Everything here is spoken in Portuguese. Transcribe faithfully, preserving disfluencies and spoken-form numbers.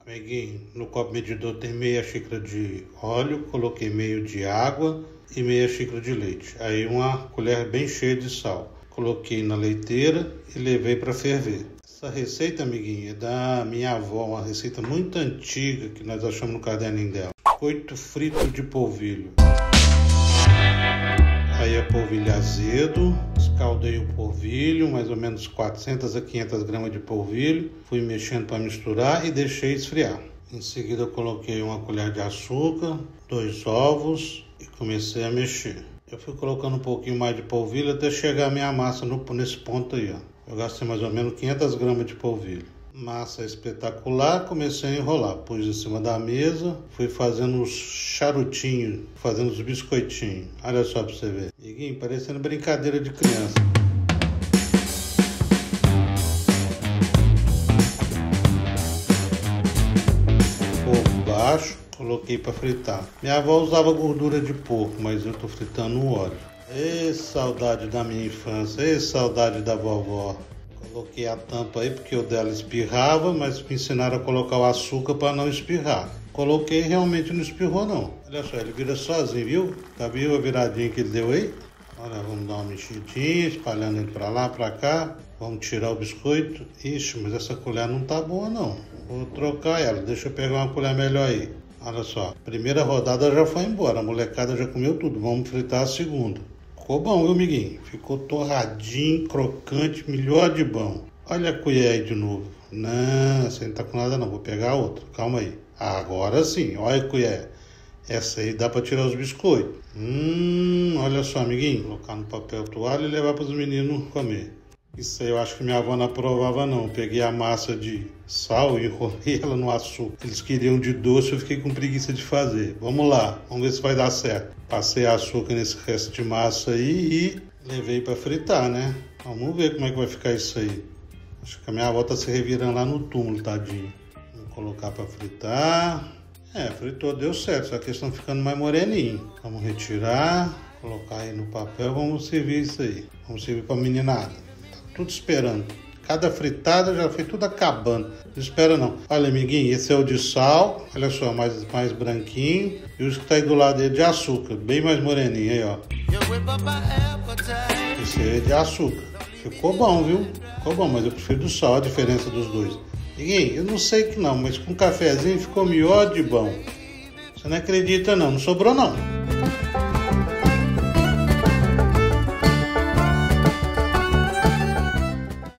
Amiguinho, no copo medidor tem meia xícara de óleo, coloquei meio de água e meia xícara de leite. Aí uma colher bem cheia de sal. Coloquei na leiteira e levei para ferver. Essa receita, amiguinho, é da minha avó, uma receita muito antiga que nós achamos no caderninho dela. Biscoito frito de polvilho. Aí a polvilho azedo, escaldei o polvilho, mais ou menos quatrocentas a quinhentas gramas de polvilho. Fui mexendo para misturar e deixei esfriar. Em seguida eu coloquei uma colher de açúcar, dois ovos e comecei a mexer. Eu fui colocando um pouquinho mais de polvilho até chegar a minha massa no, nesse ponto aí, ó. Eu gastei mais ou menos quinhentas gramas de polvilho. Massa espetacular, comecei a enrolar. Pus em cima da mesa, fui fazendo os charutinhos, fazendo os biscoitinhos. Olha só pra você ver. Amiguinho, parecendo brincadeira de criança. Fogo baixo, coloquei para fritar. Minha avó usava gordura de porco, mas eu tô fritando no óleo. Ê, saudade da minha infância, ê, saudade da vovó. Coloquei a tampa aí porque o dela espirrava, mas me ensinaram a colocar o açúcar para não espirrar. Coloquei e realmente não espirrou não. Olha só, ele vira sozinho, viu? Tá viu a viradinha que ele deu aí? Olha, vamos dar uma mexidinha, espalhando ele para lá, para cá. Vamos tirar o biscoito. Ixi, mas essa colher não tá boa não. Vou trocar ela, deixa eu pegar uma colher melhor aí. Olha só, a primeira rodada já foi embora, a molecada já comeu tudo. Vamos fritar a segunda. Ficou bom, viu, amiguinho? Ficou torradinho, crocante, melhor de bom. Olha a colher aí de novo. Não, você não tá com nada não, vou pegar outra. Calma aí. Agora sim, olha a colher. Essa aí dá para tirar os biscoitos. Hum, olha só, amiguinho. Colocar no papel toalha e levar para os meninos comer. Isso aí eu acho que minha avó não aprovava não. Eu peguei a massa de sal e enrolei ela no açúcar. Eles queriam de doce, eu fiquei com preguiça de fazer. Vamos lá, vamos ver se vai dar certo. Passei açúcar nesse resto de massa aí e levei para fritar, né? Vamos ver como é que vai ficar isso aí. Acho que a minha avó tá se revirando lá no túmulo, tadinho. Vamos colocar para fritar. É, fritou, deu certo, só que eles estão ficando mais moreninhos. Vamos retirar, colocar aí no papel, vamos servir isso aí. Vamos servir para a meninada. Tudo esperando. Cada fritada já foi tudo acabando. Não espera não. Olha, amiguinho, esse é o de sal. Olha só, mais, mais branquinho. E os que tá aí do lado dele de açúcar. Bem mais moreninho aí, ó. Esse aí é de açúcar. Ficou bom, viu? Ficou bom, mas eu prefiro do sal, a diferença dos dois. Amiguinho, eu não sei que não, mas com um cafezinho ficou melhor de bom. Você não acredita não, não sobrou não.